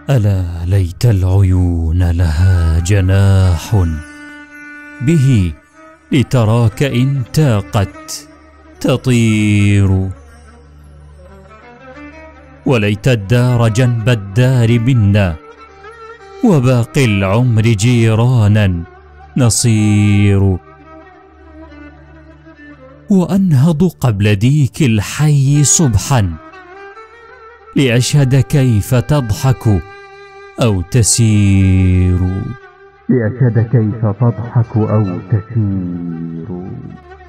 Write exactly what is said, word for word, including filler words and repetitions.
ألا ليت العيون لها جناح به لتراك إن تاقت تطير، وليت الدار جنب الدار منا وباقي العمر جيرانا نصير، وأنهض قبل ديك الحي صبحا لأشهد كيف تضحك أو تسير، لأشهد كيف تضحك أو تسير.